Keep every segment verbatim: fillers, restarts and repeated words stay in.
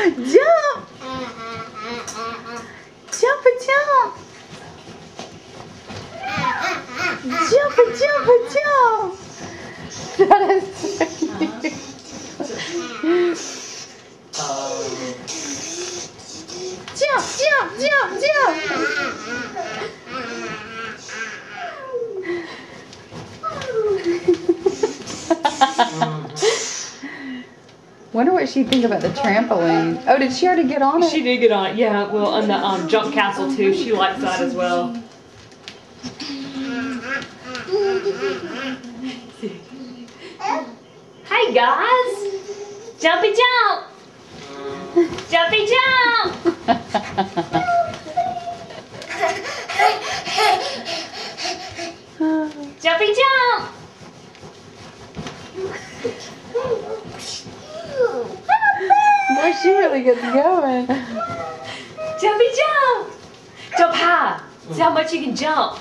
Jump! Jump and jump! Jump and jump and jump! That is so cute. Jump, jump, jump, jump! Wonder what she'd think about the trampoline. Oh, did she already get on it? She did get on it, yeah. Well, on the um, jump castle too. She likes that as well. Hey guys! Jumpy jump! Jumpy jump! Jumpy jump! Boy, she really gets going. Jumpy jump! Jump high! See how much you can jump.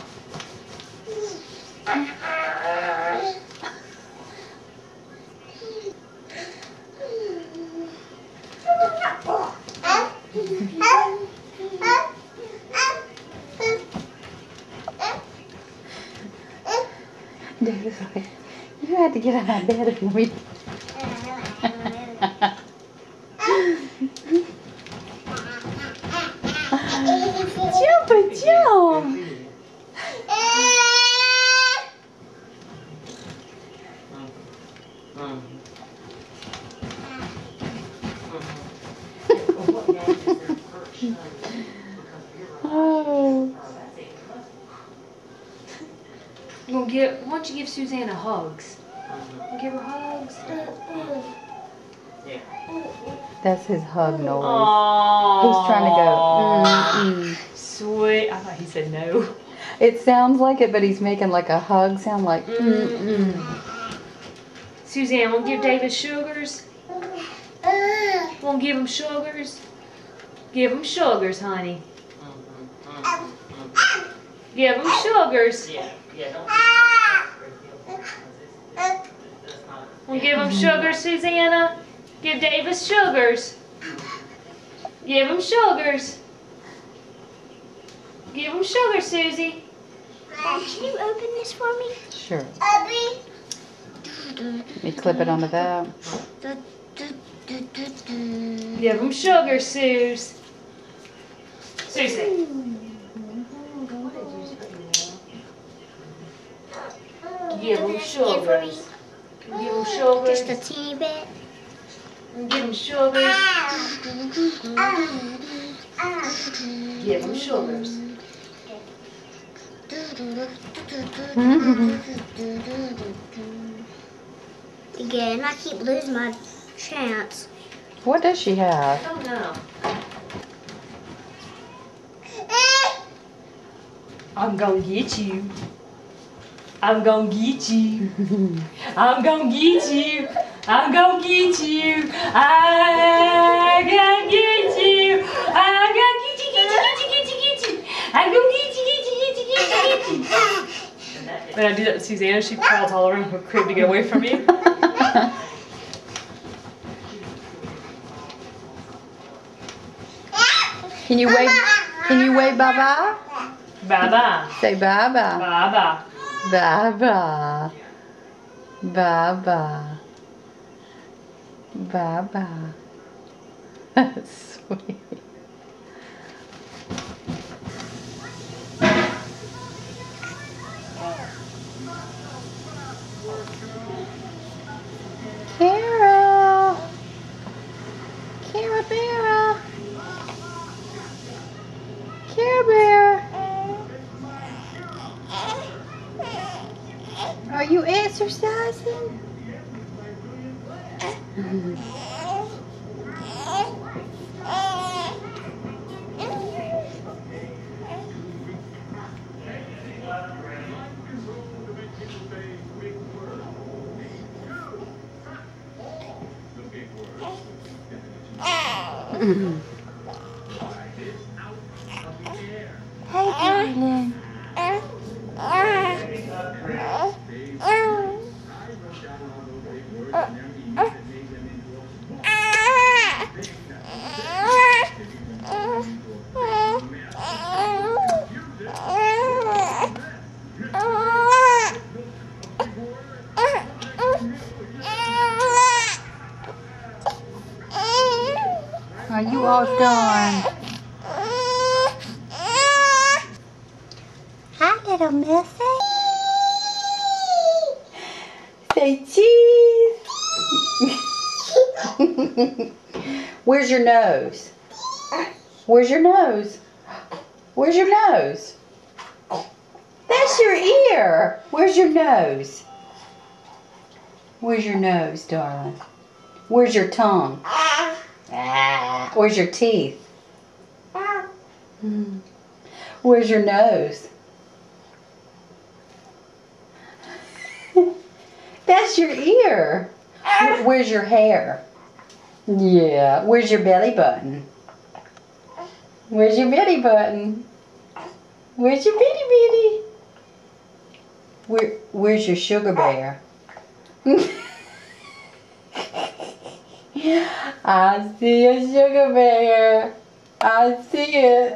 David's like, you had to get out of my bed if you me. Jump and jump! Oh. You gonna give, why don't you give Susanna hugs? You give her hugs? That's his hug noise. Aww. He's trying to go. Mm, mm. Sweet. I thought he said no. It sounds like it, but he's making like a hug sound like. Mm, mm. Suzanne, wanna give David sugars? Wanna give him sugars? Give him sugars, honey. Give him sugars. Wanna give him sugars, Susanna? Give Davis sugars. Give him sugars. Give him sugar, Susie. Mom, can you open this for me? Sure. Abby. Let me clip it onto that. Give him sugar, Suze. Susie. Give him sugars. Give him sugars. Just a teeny bit. Give him sugars. Give him sugars. Again, I keep losing my chance. What does she have? I don't know. I'm gonna get you. I'm gonna get you. I'm gonna get you. I'm gonna get you. I gonna get you. I gonna get you, get you, get you, get you, get you. I'm gonna get you, get you, get you, get you, get you. When I do that with Susanna, she crawls all around her crib to get away from me. Can you wave? Can you wave bye bye? Bye bye. Say bye bye. Bye bye. Bye bye. Bye bye. Bye bye. That's sweet. Kara. Kara Bear. Care Bear. Are you exercising? Hey, Kaylin. Are you all done? Hi, little Missy. Say cheese. Where's your nose? Where's your nose? Where's your nose? That's your ear. Where's your nose? Where's your nose, darling? Where's your tongue? Ah. Where's your teeth? Hmm. Where's your nose? That's your ear. Where's your hair? Yeah. Where's your belly button? Where's your belly button? Where's your bitty bitty? Where, where's your sugar bear? I see a sugar bear. I see it.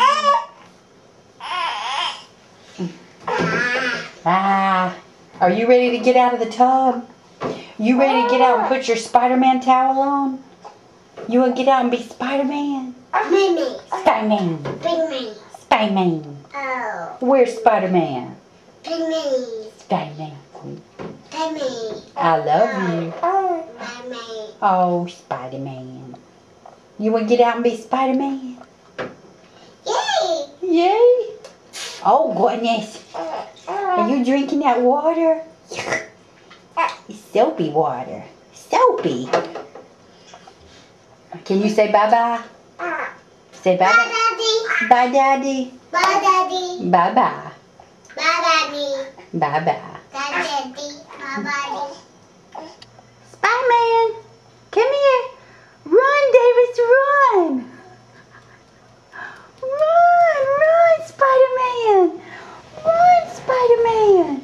Ah, are you ready to get out of the tub? You ready to get out and put your Spider-Man towel on? You want to get out and be Spider-Man? Mimi. Spider-Man. Big me. Spider-Man. Oh. Where's Spider-Man? Big me. Spider-Man. Big me. I love you. Big me. Oh, Spider-Man. You want to get out and be Spider-Man? Yay. Yay. Oh, goodness. Are you drinking that water? It's soapy water. Soapy. Can you say bye-bye? Say Bye, bye-bye. Daddy. Bye, Daddy. Bye, Daddy. Bye-bye. Bye, Daddy. Bye-bye. Bye, Daddy. Bye, Daddy. Spider-Man, come here. Run, Davis, run. Run, run, Spider-Man. Run, Spider-Man.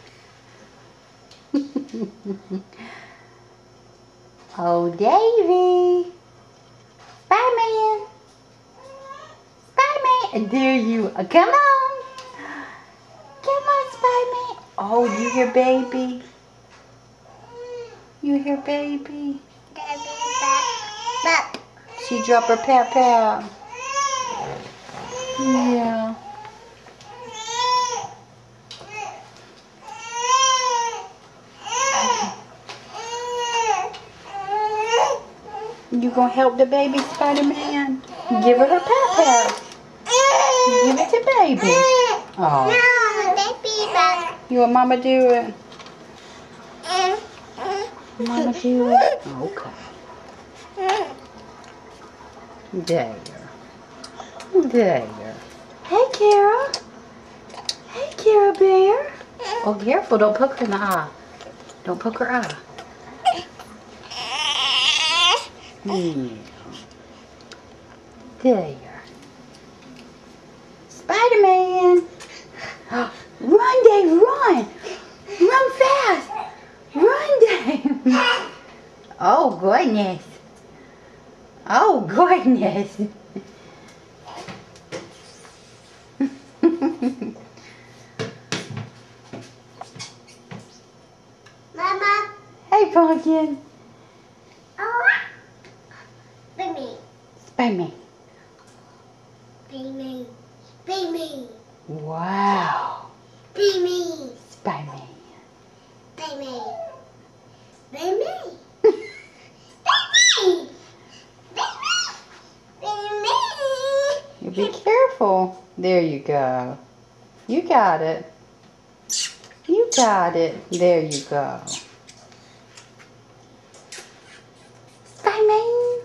Oh, Davy. Spider-Man. Spider-Man. There you are. Come on. Come on, Spider-Man. Oh, you hear baby? You hear baby? Daddy, back. Back. She dropped her pat pat. Yeah. You gonna help the baby, Spider-Man? Give her her pat pat. Give it to baby. Oh. No, baby, back. You want Mama do it? Mama do it? Okay. There. There. Hey, Kara. Hey, Kara Bear. Oh, careful. Don't poke her in the eye. Don't poke her eye. Yeah. There. Spider-Man. Run, Dave, run. Run fast. Run, Dave. Oh, goodness. Oh, goodness. Mama. Hey, Pumpkin. Oh. Baby. Spider-Man. Baby. Baby. Wow. Baby. Spider-Man. Baby. Baby. You be careful. There you go. You got it. You got it. There you go. Spider-Man.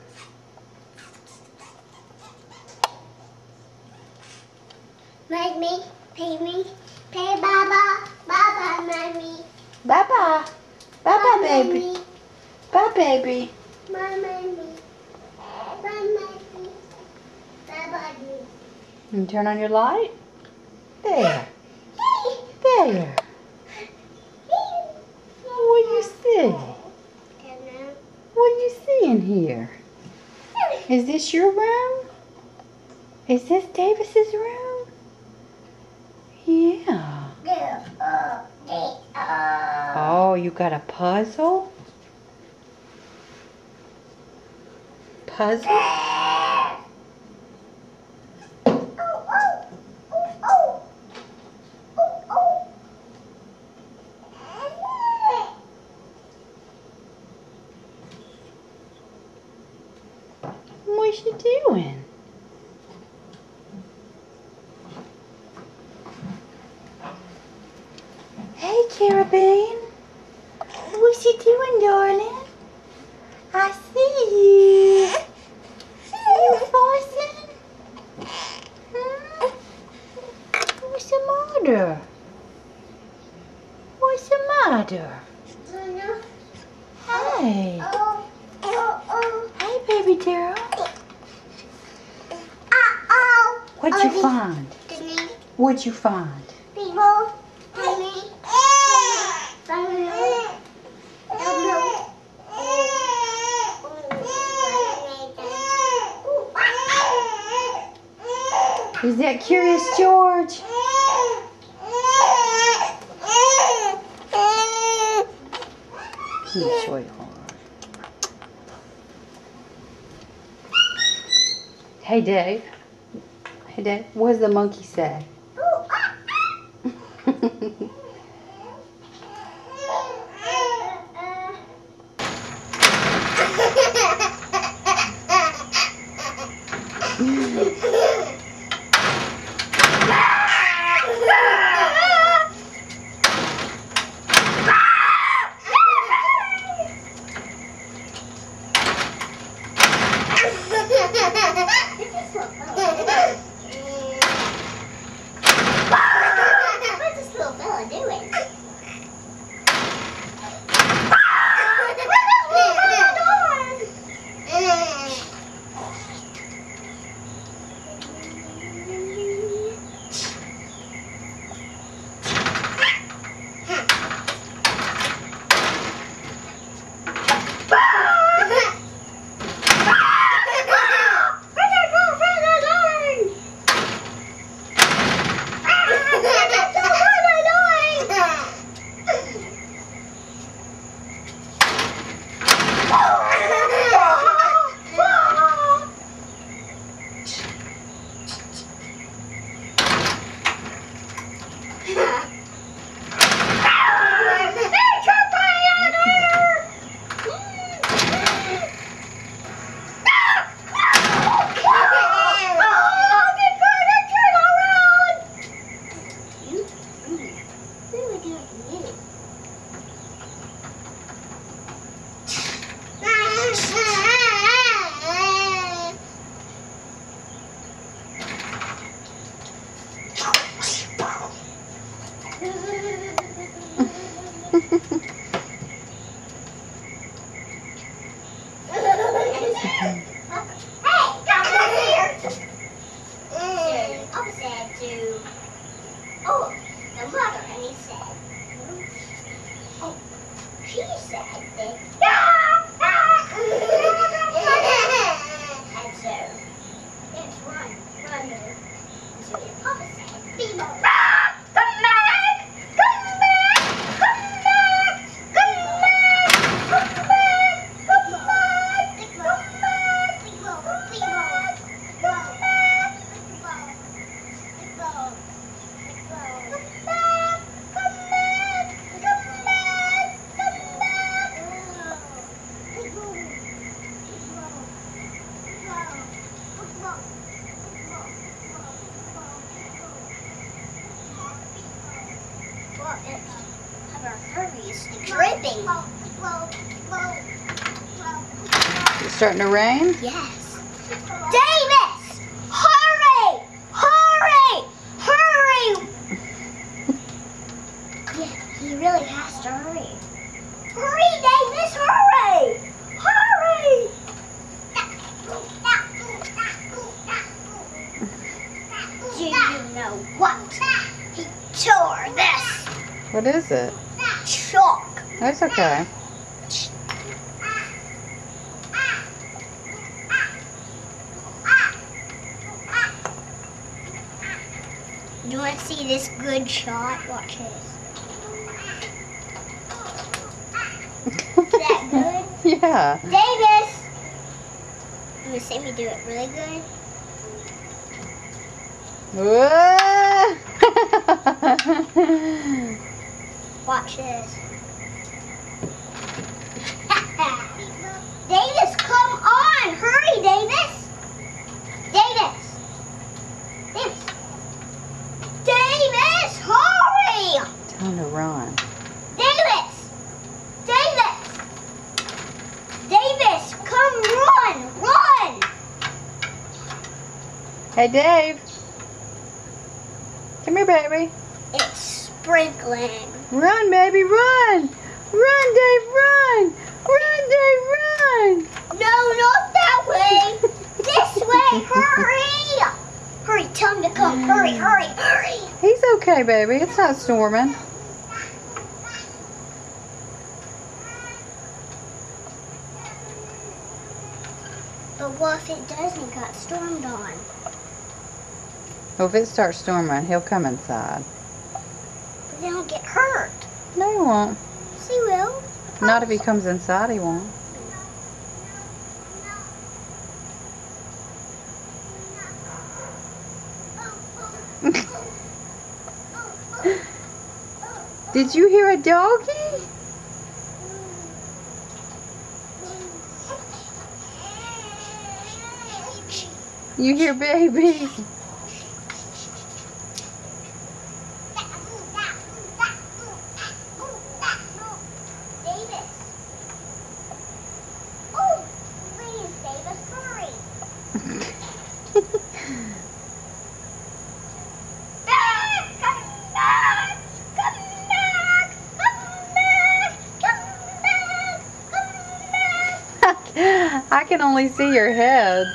Make me, pay me, pay Baba, Baba, mommy. Bye-bye. Bye-bye, baby. Bye, baby. My mommy. My mommy. Baba, me. And turn on your light. There. There. What do you see? What do you see in here? Is this your room? Is this Davis's room? Yeah. Oh, you got a puzzle? Puzzle? What's she doing? Hey, Carabine. What's you doing, darling? I see you. You fussing? Hmm? What's the matter? What's the matter? Hey. Hey, baby girl. What'd you find? What'd you find? Is that Curious George? You sweetheart. Hey, Dave. Hey, Dave. What does the monkey say? Dripping. It's starting to rain? Yes. Davis! Hurry! Hurry! Hurry! Yeah, he really has to hurry. Hurry, Davis! Hurry! Hurry! Do you know what? He tore this. What is it? Chalk. That's okay. Do you want to see this good shot? Watch this. Is that good? Yeah. Davis! You want to see me do it really good? Whoa. Watch this. Davis, come on! Hurry, Davis! Hey, Dave. Come here, baby. It's sprinkling. Run, baby, run. Run, Dave, run. Run, Dave, run. No, not that way. This way. Hurry. Hurry, tell him to come. Hurry, hurry, hurry. He's okay, baby. It's not storming. But what if it doesn't got stormed on? Well, if it starts storming, he'll come inside. But then he'll get hurt. No, he won't. Yes, he will. Not if he comes inside, he won't. Did you hear a doggy? You hear baby? Davis. Oh, please, Davis, hurry. I can only see your head.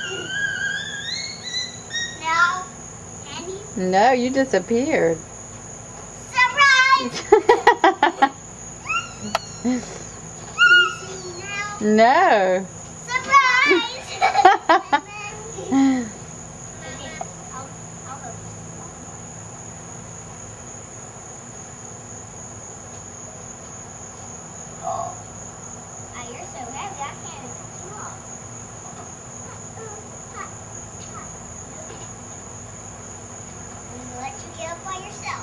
No. Can you? No, you disappeared. Surprise! Can you see me now? No. Surprise! Oh, you're so heavy, I can't even pick you up. I'm gonna let you get up by yourself.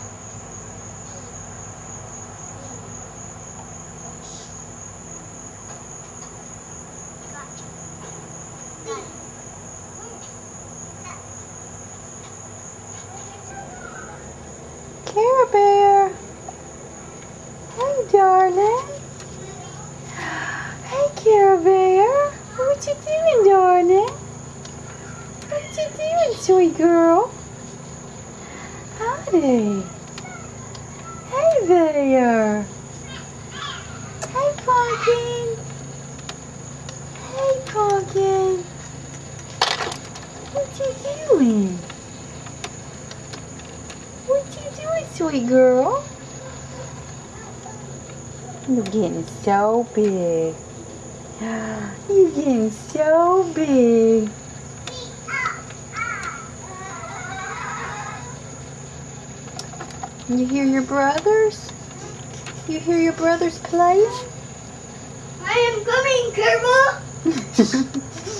Care Bear. Hey, darling. Hey, Care Bear. What you doing, darling? What you doing, sweet girl? Howdy. Hey there. Hey, Pumpkin. Hey, Pumpkin. What you doing? What you doing, sweet girl? You're getting so big. You're getting so big. You hear your brothers? You hear your brothers playing? I am coming, Kerma.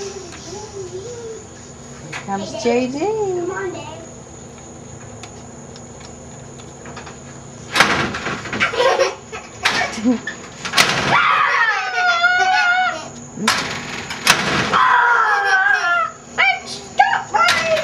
Here comes J D. Come on, Dave. Stop running!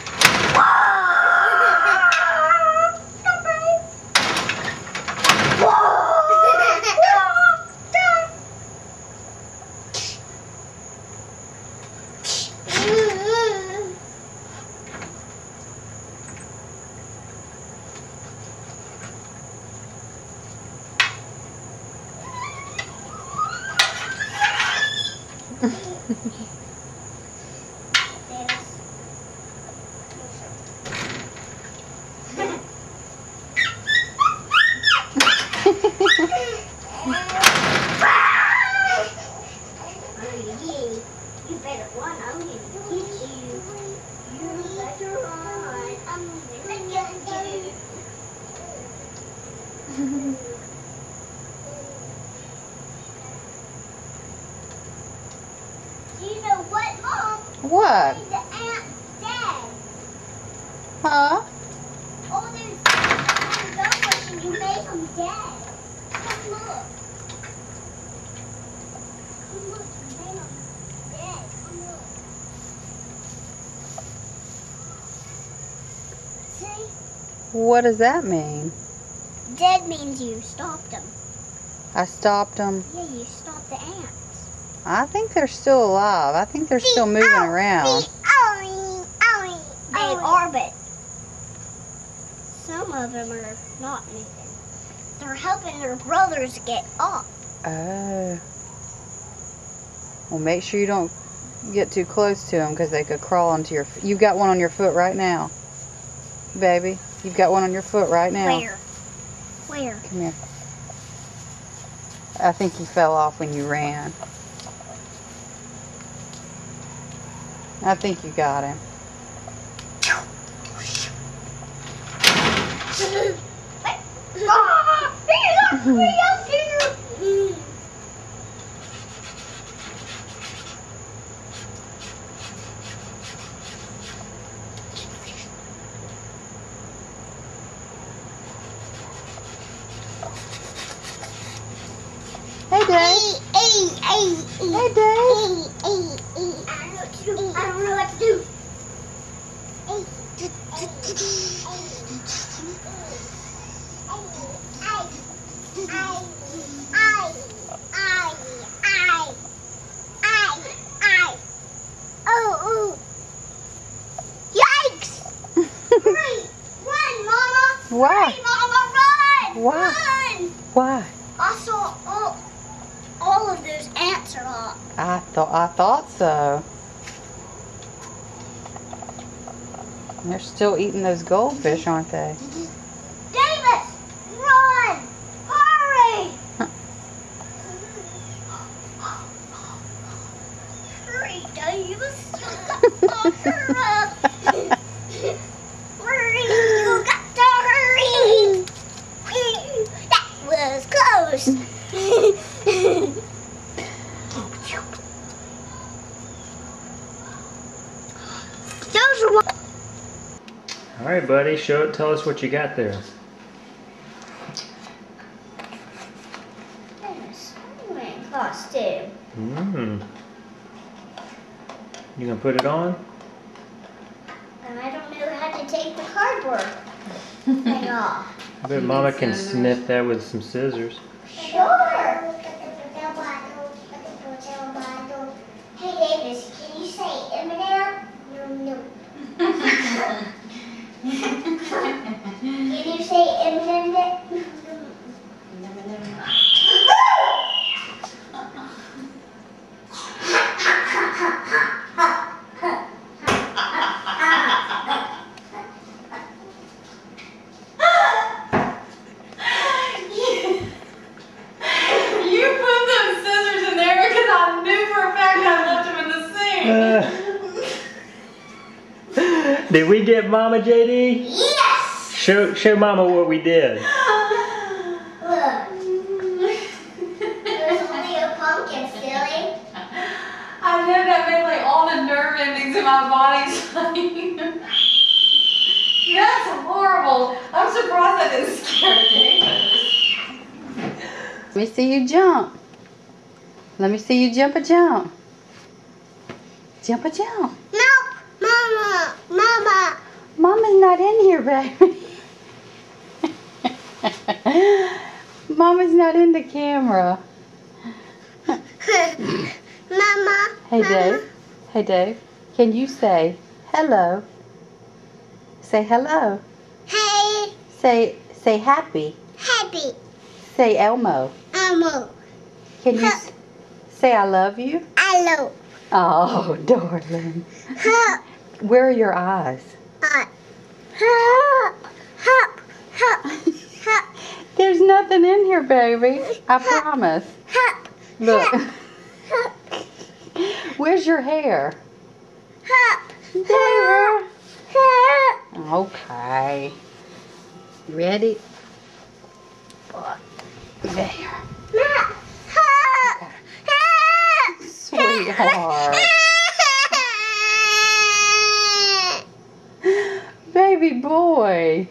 You better run, I'm gonna get you. You better run, I'm gonna get you. Do you know what, Mom? What? The ant's dead. Huh? All those dumplings and you made them dead. Come look. Come look, you made them dead. Come look. See? What does that mean? Dead means you stopped them. I stopped them. Yeah, you stopped the ants. I think they're still alive. I think they're still moving around. They are, but some of them are not moving. They're helping their brothers get up. Oh. Well, make sure you don't get too close to them because they could crawl onto your foot. You've got one on your foot right now. Baby, you've got one on your foot right now. Where? Where? Come here. I think he fell off when you ran. I think you got him. Ah, he's up way up here. Hey, Dave. Hey, hey, hey, Hey, Dave. hey, hey, hey. I don't know what to do. I don't know what to do. Hey. Oh, oh. Yikes! Hurry! Run, Mama! Why? Hurry, Mama, run! Why? Run! Why? I saw all, all of those ants are up. I thought I thought so. They're still eating those goldfish, aren't they? Davis! Run! Hurry! Hurry, Davis! Hurry! You got to hurry! That was close! Those are what. All right, buddy. Show it. Tell us what you got there. Spider-Man costume. Mmm. You gonna put it on? And I don't know how to take the cardboard thing off. I bet Mama can snip that with some scissors. Sure. Hey Davis, can you say Eminem? No, no. Can you say Eminem? You put those scissors in there because I knew for a fact I left them in the sink. Uh, did we get Mama, J D? Yes! Show show Mama what we did. Look. There's only a pumpkin, silly. I know that made like all the nerve endings in my body tighten. That's horrible. I'm surprised I didn't scare Davis. Let me see you jump. Let me see you jump a jump. Jump a jump. No, Mama, Mama. Mama's not in here, baby. Mama's not in the camera. Mama. Hey, Mama. Dave. Hey, Dave. Can you say hello? Say hello. Hey, Say say happy. happy. Say Elmo. Elmo. Can you s- say I love you? Hello. Oh, darling. Hop. Where are your eyes? Hop. Hop. Hop. Hop. Hop. There's nothing in here, baby. I promise. Hop. Look. Hop. Where's your hair? Hop. There. Hop. Okay. Ready? There. Hop. Hop. Hop. Sweetheart. Baby boy.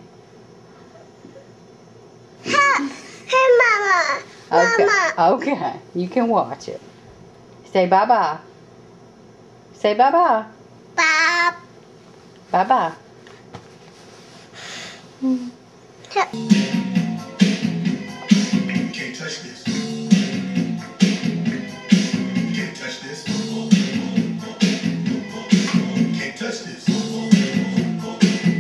Hop. Hey, Mama. Okay. Mama. Okay. You can watch it. Say bye-bye. Say bye-bye. Bob. Bye-bye. Hop. You can't touch this. You can't touch this. You can't touch this.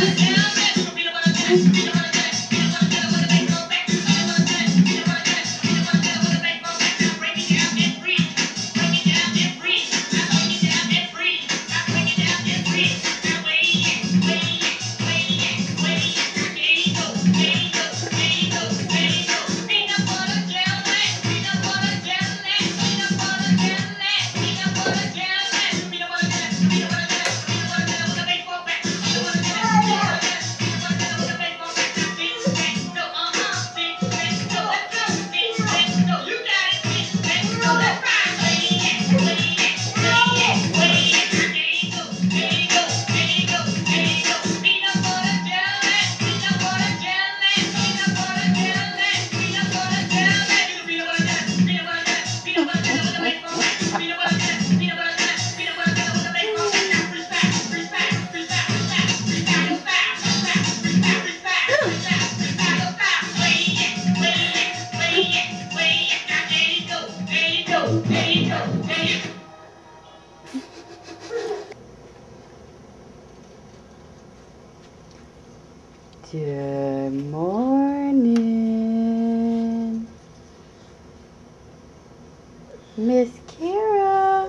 Good morning, Miss Kara.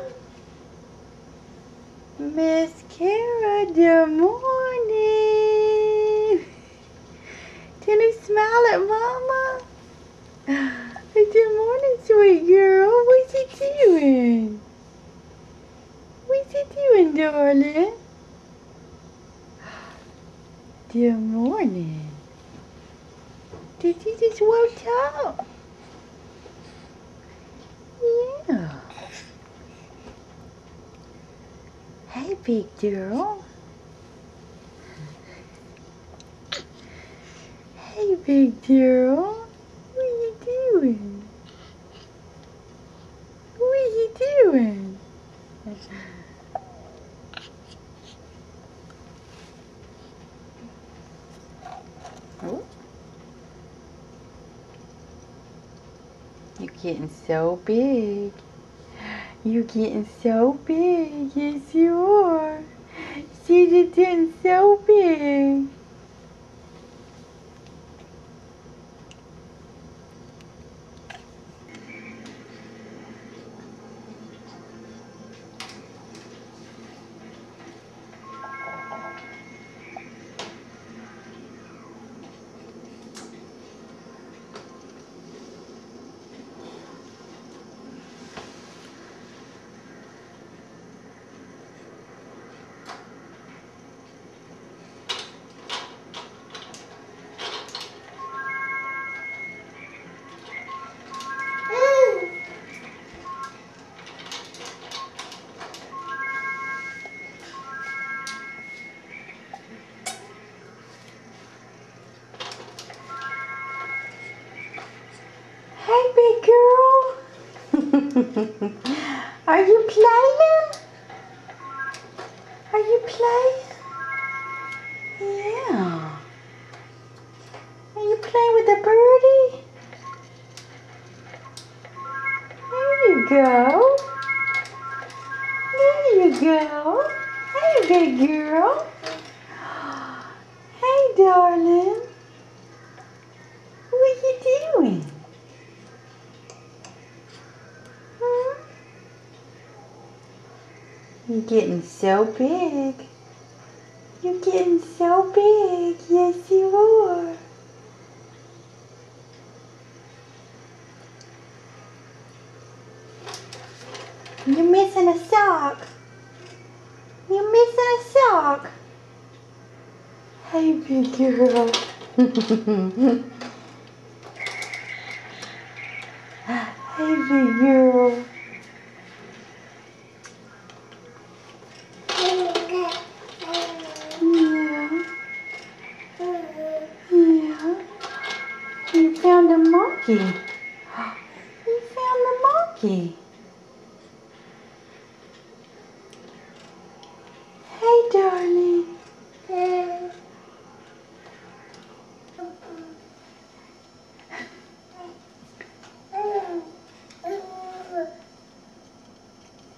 Miss Kara, good morning. Can you smile at Mama? Good morning, sweet girl. What's you doing? What's you doing, darling? Good morning. Did you just woke up? Yeah. Hey, big girl. Hey, big girl. What are you doing? What are you doing? Oh. You're getting so big. You're getting so big. Yes, you are. She's getting so big. Hey, big girl. Are you playing? Are you playing? Yeah. Are you playing with the birdie? There you go. There you go. Hey, big girl. Hey, darling. What are you doing? Hmm? You're getting so big. You're getting so big. Yes, you are. You're missing a sock. You're missing a sock. Hey, big girl. Hey, big girl. Yeah. Yeah. You found a monkey. You found the monkey. Hey, darling.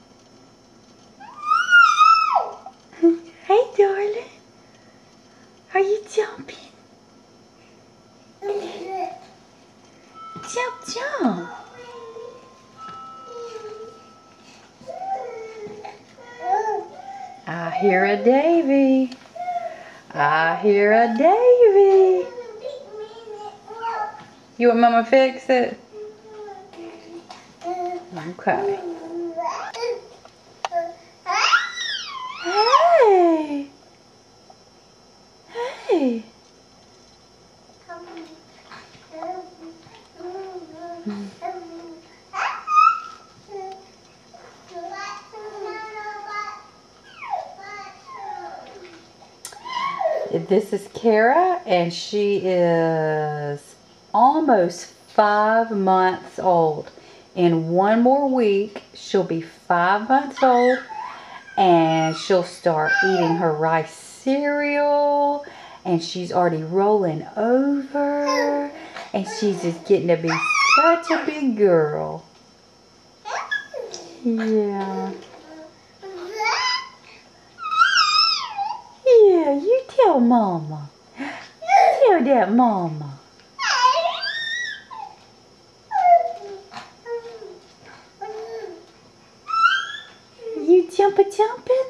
Hey, darling. Are you jumping? Jump, jump. I hear a Davy. I hear a Davy. You want Mama to fix it? Okay. Hey. Hey. This is Kara, and she is almost five months old. In one more week, she'll be five months old, and she'll start eating her rice cereal, and she's already rolling over, and she's just getting to be such a big girl. Yeah. Yeah, you tell Mama. You tell that Mama. You jump a jumping?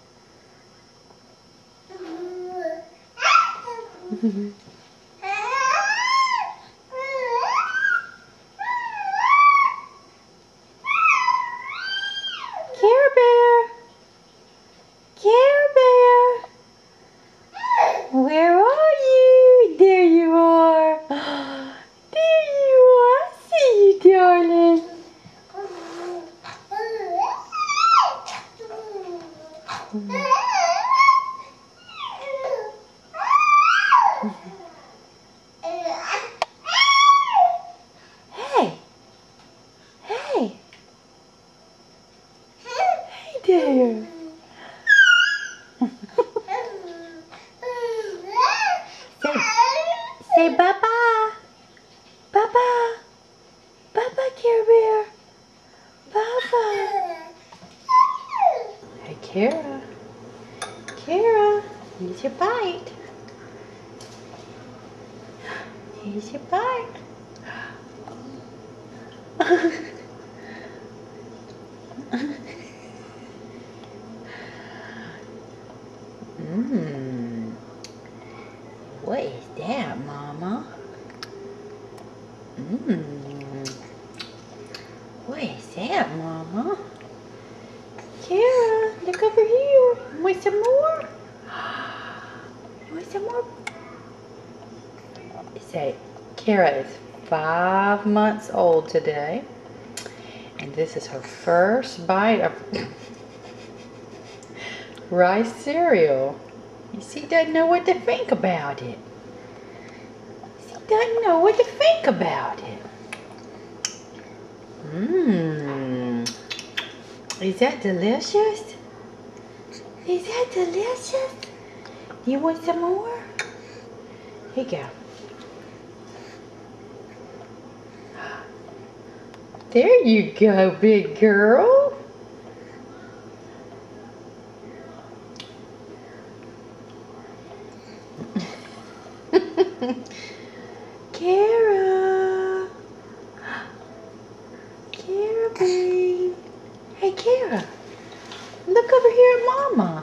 Care Bear. Care Bear. Where are you? There you are. There you are. I see you, darling. Hey. Hey. Hey there. Say bye-bye. Bye-bye. Bye-bye, Care Bear. Bye-bye. Hey, Kara. Kara, here's your bite. Here's your bite. Mmm. What is that, Mama? Mmm. What is that, Mama? Kara, look over here. Want some more? Want some more? Say, Kara is five months old today, and this is her first bite of rice cereal. You see, doesn't know what to think about it. She doesn't know what to think about it. Mmm. Is that delicious? Is that delicious? You want some more? Here you go. There you go, big girl. Kara. Kara, babe. Hey, Kara. Look over here at Mama.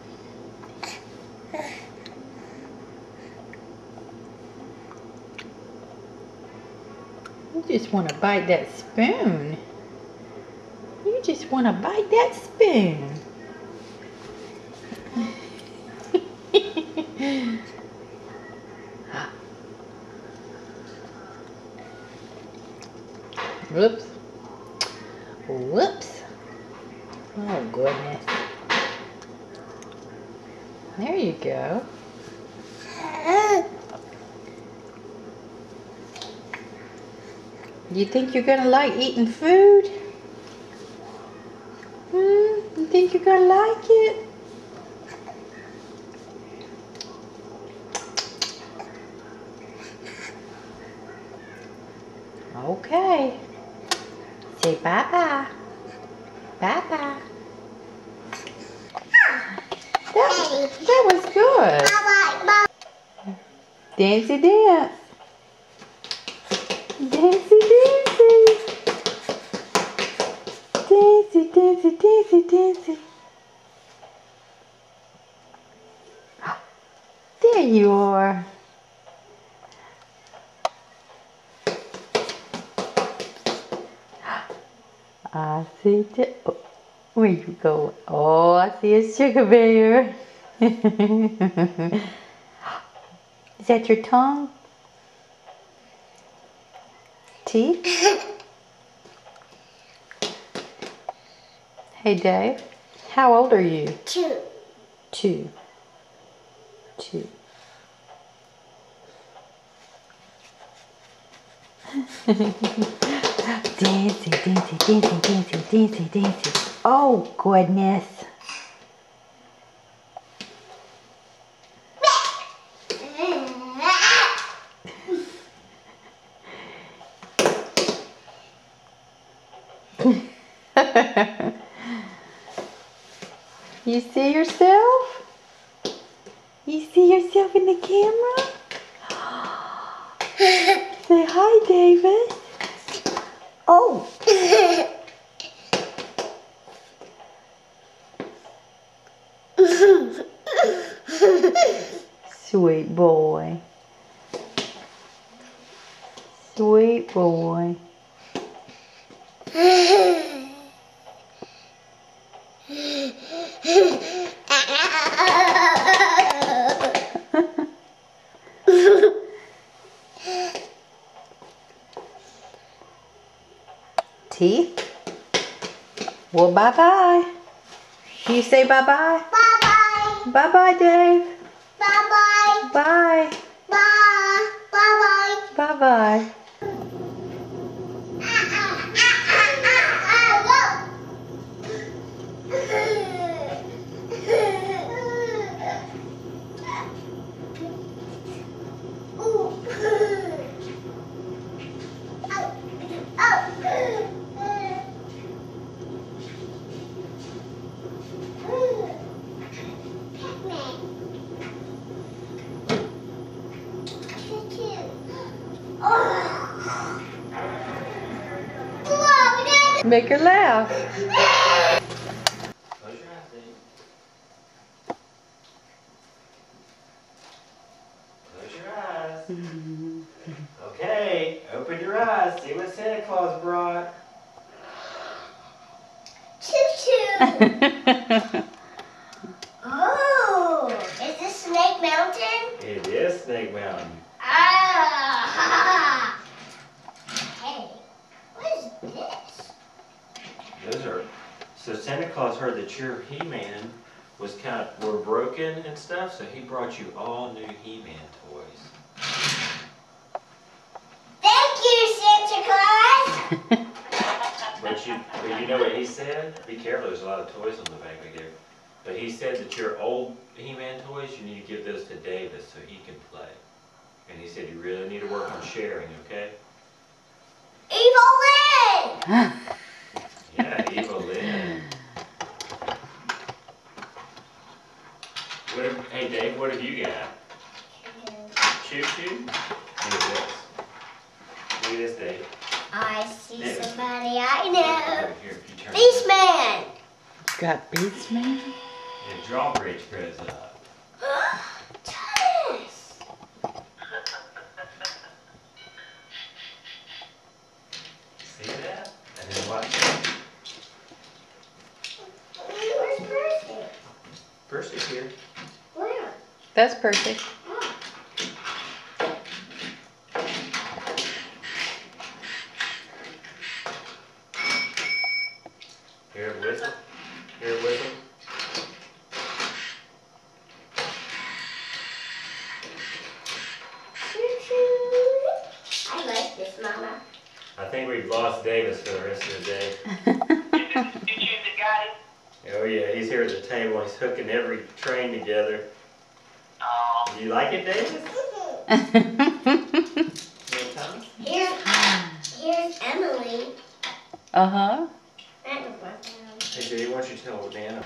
You just want to bite that spoon. You just want to bite that spoon. Whoops. Whoops. Oh, goodness. There you go. You think you're gonna like eating food? Hmm? You think you're gonna like it? Okay. Say bye-bye. Bye-bye. That, that was good. Dancey dance. Dancey dancey. Dancey dancey dancey dancey. There you are. I see it. Oh, where you go? Oh, I see a sugar bear. Is that your tongue? Teeth? Hey, Dave. How old are you? Two. Two. Two. Dancing, dancing, dancing, dancing, dancing, dancing. Oh, goodness. You see yourself? You see yourself in the camera? Say hi, David. Oh. Sweet boy. Sweet boy. Teeth? Well, bye-bye. You say bye-bye? Bye-bye. Bye-bye, Dave. Bye-bye. Bye. Bye. Bye-bye. Bye-bye. Make her laugh. Close your eyes, Dave. Close your eyes. Okay, open your eyes. See what Santa Claus brought. Choo-choo. Oh, is this Snake Mountain? It is Snake Mountain. Ah. Hey, what is this? Those are. So Santa Claus heard that your He-Man was kind of were broken and stuff, so he brought you all new He-Man toys. Thank you, Santa Claus. But you, but you know what he said? Be careful. There's a lot of toys on the back right there. But he said that your old He-Man toys, you need to give those to Davis so he can play. And he said you really need to work on sharing, okay? Evil Lynn. Yeah, Evil Lynn. What have, hey Dave, what have you got? Choo choo? Look at this. Look at this, Dave. I see There. somebody I know. Here, if you turn Beastman. Got Beastman? the drawbridge goes up. Thomas. See that? And then watch. Where's Percy? Percy's here. Where? That's perfect. Hear a whistle? Hear a whistle? I like this, Mama. I think we've lost Davis for the rest of the day. Oh yeah, he's here at the table. He's hooking every train together. Do you like it, Davis? You know, Thomas? Here's, here's Emily. Uh-huh. That don't work out. Hey, Judy, why don't you tell Nana?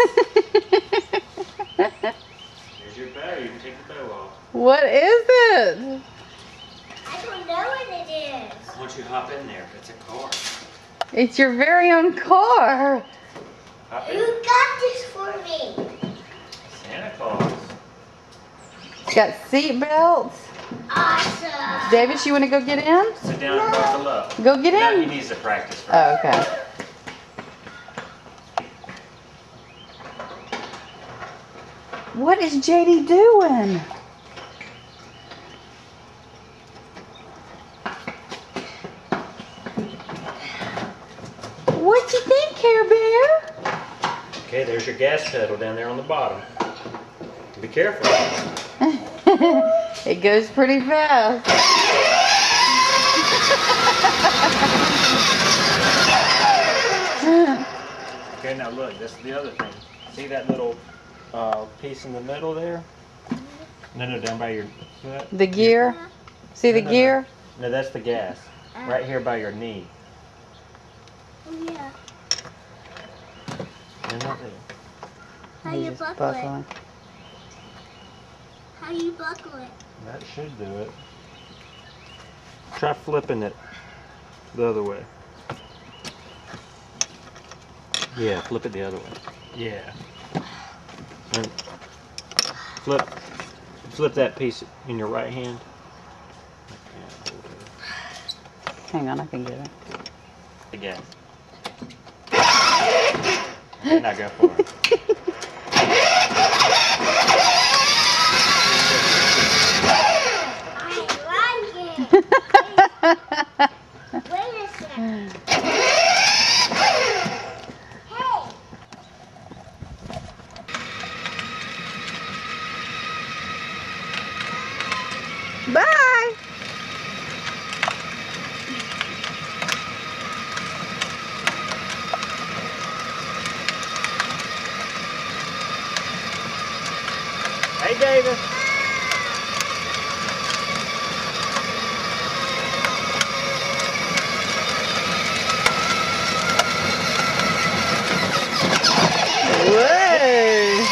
Here's your bow. You can take the bow off. What is it? I don't know what it is. I want you to hop in there. It's a car. It's your very own car. Hop Who in. got this for me? Santa Claus. It's got seat belts. Awesome. Davis, you want to go get in? Sit down and buckle up. Go get No, he in. needs to practice first. Oh, okay. What is J D doing? What you think, Care Bear? Okay, there's your gas pedal down there on the bottom. Be careful. It goes pretty fast. Okay, now look, this is the other thing. See that little uh, piece in the middle there? No, no, down by your foot. The gear. See the No, no, no. gear? No, that's the gas. Right here by your knee. Oh, yeah. And right there. How He's you just buckle it? buckling. How you buckle it? That should do it. Try flipping it the other way. Yeah, flip it the other way. Yeah. And flip, flip that piece in your right hand. I can't hold it. Hang on, I can get it. Again. And now go for it. I like it. Wait a second. Hey. Bye. Hey, Davis. Whoa.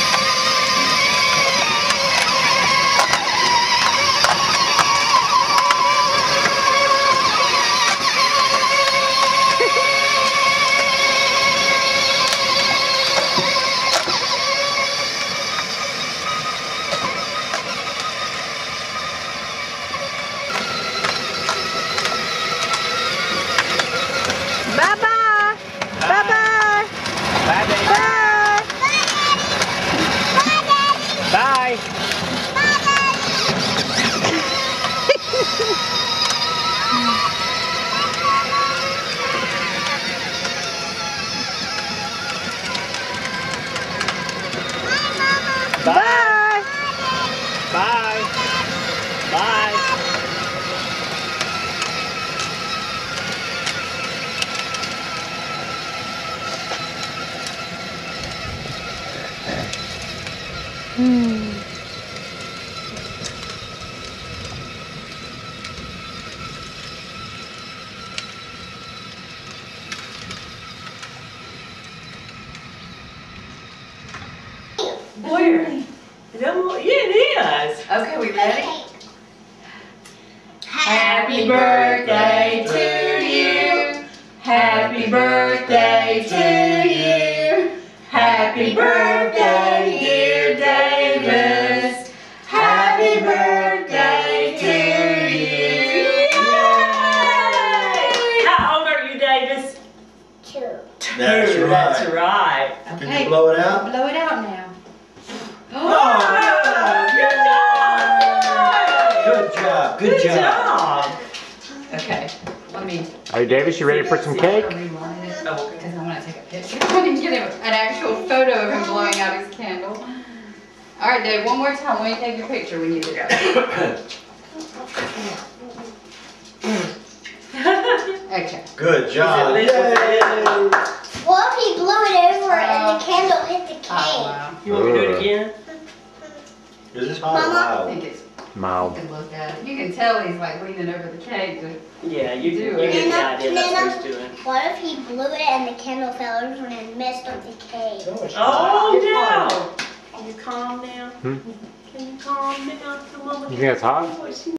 Bye-bye. Bye-bye. Bye, Davis. Bye. Bye. Bye. Bye. Bye. Hmm. Where? No, yeah, it is. Okay, we ready? Happy birthday to you. Happy birthday to you. Happy birthday, dear Davis. Happy birthday to you. Yay! How old are you, Davis? Two. That's Two, right. That's right. Can you blow it out? Blow it out now. Oh, good job! Good job. Good, Good job. job. Okay, let me. Hey, Davis, you ready for some cake? Because I want to take a picture. I want to get him an actual photo of him blowing out his candle. All right, Dave, one more time. When you take your picture, we need to go. Okay. Good job. Is it lit? Yay. What if he blew it over and the candle hit the cake? Oh, wow. You want me to do it again? Is this hot or Mama? I loud? think it's You Mild. can look at it. You can tell he's like leaning over the cake to Yeah, you, Do you it. get the Nana, idea that's what Nana. he's doing. What if he blew it and the candle fell over and messed up the cake? Oh, no! Can you calm down? Hmm? Can you calm down? Come on. You think it's hot? She